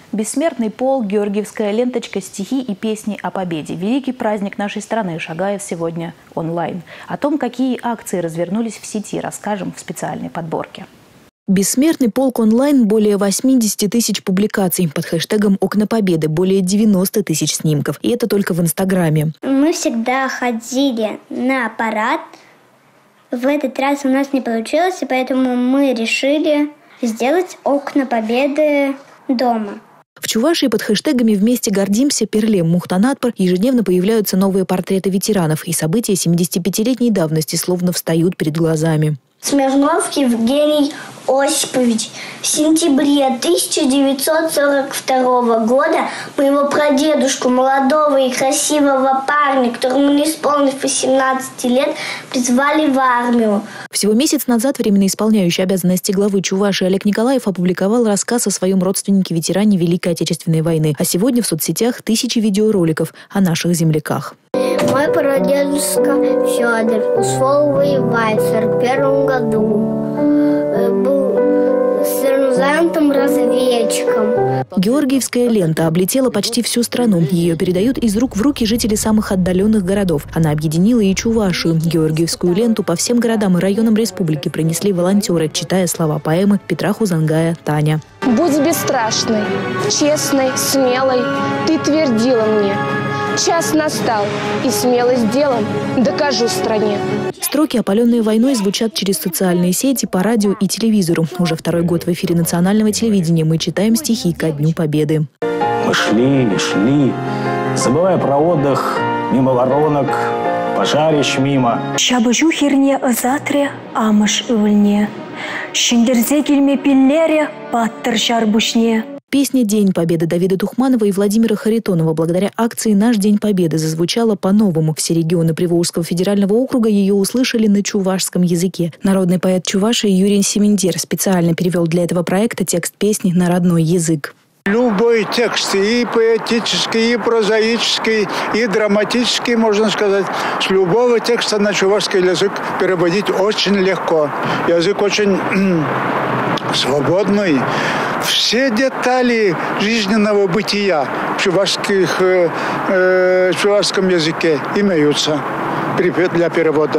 Бессмертный полк, георгиевская ленточка, стихи и песни о победе. Великий праздник нашей страны Шагаев сегодня онлайн. О том, какие акции развернулись в сети, расскажем в специальной подборке. Бессмертный полк онлайн, более 80 тысяч публикаций. Под хэштегом «Окна Победы» более 90 тысяч снимков. И это только в Инстаграме. Мы всегда ходили на парад. В этот раз у нас не получилось, и поэтому мы решили сделать «Окна Победы» дома. В Чувашии под хэштегами «Вместе гордимся», «Перлем», «Мухтанатпар» ежедневно появляются новые портреты ветеранов, и события 75-летней давности словно встают перед глазами. Смирнов Евгений Осипович. В сентябре 1942 года моего прадедушку, молодого и красивого парня, которому не исполнилось 18 лет, призвали в армию. Всего месяц назад временно исполняющий обязанности главы Чувашии Олег Николаев опубликовал рассказ о своем родственнике-ветеране Великой Отечественной войны. А сегодня в соцсетях тысячи видеороликов о наших земляках. Мой прадедушка Федор ушел воевать в 1941 году. Был сержантом-разведчиком. Георгиевская лента облетела почти всю страну. Ее передают из рук в руки жители самых отдаленных городов. Она объединила и Чувашию. Георгиевскую ленту по всем городам и районам республики пронесли волонтеры, читая слова поэмы Петра Хузангая «Таня». «Будь бесстрашной, честной, смелой, ты твердила мне. Час настал, и смелость делом докажу стране». Строки, опаленные войной, звучат через социальные сети, по радио и телевизору. Уже второй год в эфире национального телевидения мы читаем стихи ко Дню Победы. Мы шли, забывая про отдых, мимо воронок, пожарищ мимо. Шабыжу херне затре, амыш өвілне. Шендерзе кельме пиллере, паттыр шарбушне. Песня «День Победы» Давида Тухманова и Владимира Харитонова благодаря акции «Наш День Победы» зазвучала по-новому. Все регионы Приволжского федерального округа ее услышали на чувашском языке. Народный поэт Чувашии Юрий Семендер специально перевел для этого проекта текст песни на родной язык. Любой текст, и поэтический, и прозаический, и драматический, можно сказать, с любого текста на чувашский язык переводить очень легко. Язык очень свободный. Все детали жизненного бытия в чувашском языке имеются для перевода.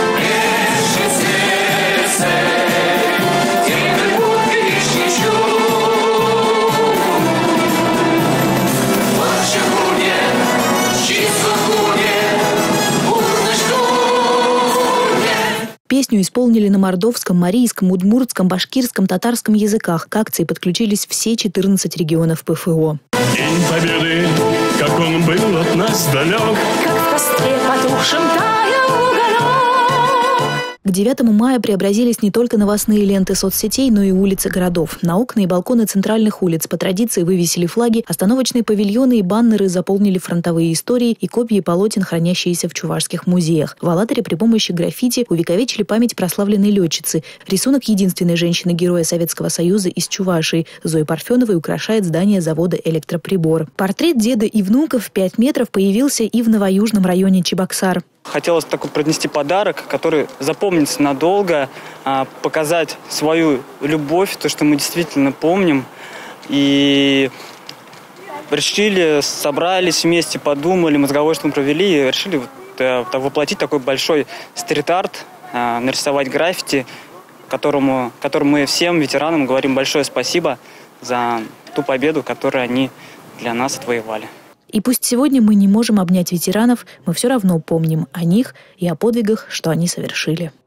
Песню исполнили на мордовском, марийском, удмуртском, башкирском, татарском языках. К акции подключились все 14 регионов ПФО. День Победы, как он был от нас далек, Как в костре потухшем таял уголек. К 9 мая преобразились не только новостные ленты соцсетей, но и улицы городов. На окна и балконы центральных улиц по традиции вывесили флаги, остановочные павильоны и баннеры заполнили фронтовые истории и копии полотен, хранящиеся в чувашских музеях. В Алатыре при помощи граффити увековечили память прославленной летчицы. Рисунок единственной женщины-героя Советского Союза из Чувашии Зои Парфеновой украшает здание завода «Электроприбор». Портрет деда и внуков в 5 метров появился и в новоюжном районе Чебоксар. Хотелось такой принести подарок, который запомнится надолго, показать свою любовь, то, что мы действительно помним. И решили, собрались вместе, подумали, мозговой штурм провели и решили воплотить такой большой стрит-арт, нарисовать граффити, которому мы всем ветеранам говорим большое спасибо за ту победу, которую они для нас отвоевали. И пусть сегодня мы не можем обнять ветеранов, мы все равно помним о них и о подвигах, что они совершили.